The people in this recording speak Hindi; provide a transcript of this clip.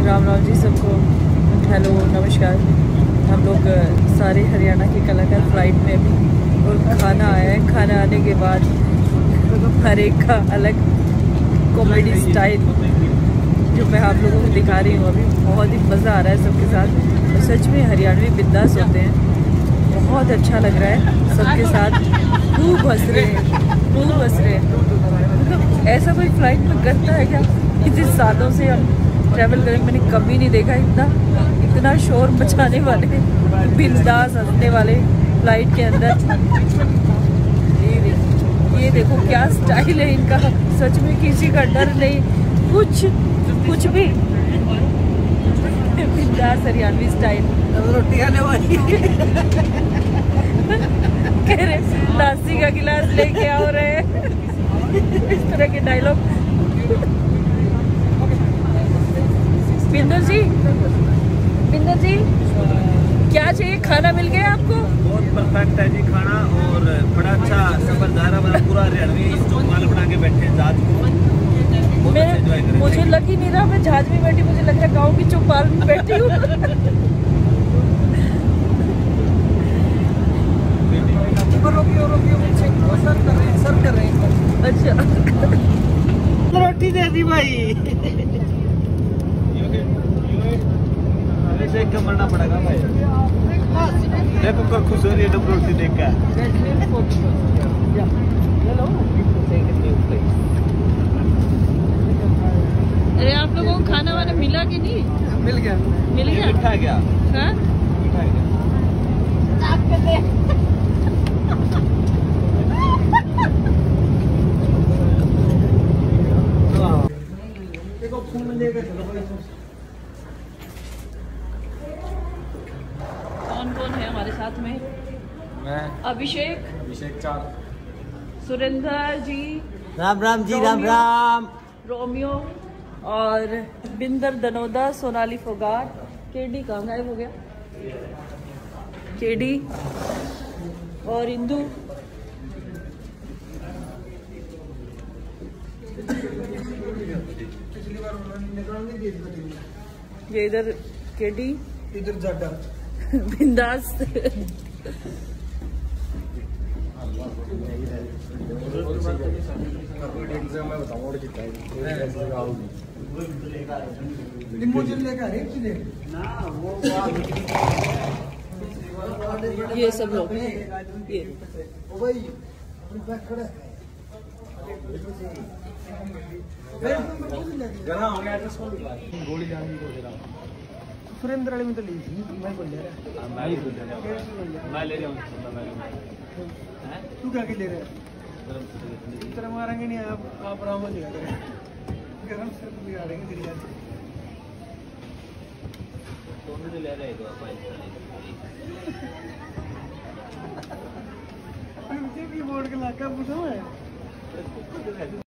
राम राम जी सबको, हेलो नमस्कार। हम लोग सारे हरियाणा के कलाकार फ्लाइट में अभी, और खाना आया है। खाना आने के बाद हर एक का अलग कॉमेडी स्टाइल जो मैं आप लोगों को दिखा रही हूँ अभी। बहुत ही मज़ा आ रहा है सबके साथ, और सच में हरियाणवी बिंदास होते हैं। बहुत अच्छा लग रहा है सबके साथ, खूब हंस रहे हैं, खूब हंस रहे हैं। मतलब ऐसा कोई फ्लाइट में करता है क्या? इतने सालों से हम ट्रैवल करें, मैंने कभी नहीं देखा इतना शोर मचाने वाले, बिंदास हंसने वाले फ्लाइट के अंदर। ये देखो क्या स्टाइल है इनका, सच में किसी का डर नहीं, कुछ भी बिंदास हरियाणवी स्टाइल। रोटी खाने वाली कह रहे लस्सी का गिलास लेके आओ रहे हैं, इस तरह के डायलॉग। बिंदर जी क्या चाहिए? खाना मिल गया आपको? बहुत परफेक्ट है जी खाना, और बड़ा अच्छा सफर जा रहा है। पूरा हरियाणवी चौपाल बना के बैठे हैं जहाज को। मुझे लग ही नहीं रहा मैं जहाज में बैठी, मुझे लग रहा है गाँव की चौपाल में बैठी हूँ। सर्व कर रहे हैं। अच्छा रोटी दे दी भाई, देख के मरना पड़ेगा भाई। देखो क्या खुश हो रही है रोटी देख के। अरे आप लोगों को खाना वाना मिला कि नहीं? मिल गया। मीठा क्या? हाँ? देखो फूल लेकर कौन है हमारे साथ में? मैं अभिषेक 4, सुरेंद्र जी, राम राम जी, राम राम, रोमियो और बिंदर दनोदा, सोनाली फोगाट। केडी कहाँ गायब हो गया? केडी और इंदू। ये इधर केडी, इधर जाटा बिंदास। ये सब लोग ये सुरेंद्र वाले में तो ली थी, मैं बोल ले रहा। मैं ले रहा हूँ। तू क्या ले रहा है? इस तरह मारेंगे नहीं आप आराम हो जाएगा। गरम से तो बिगाड़ेंगे तेरी जान। दोनों तो ले रहे हैं तो बोर्ड का लाका पूछा है।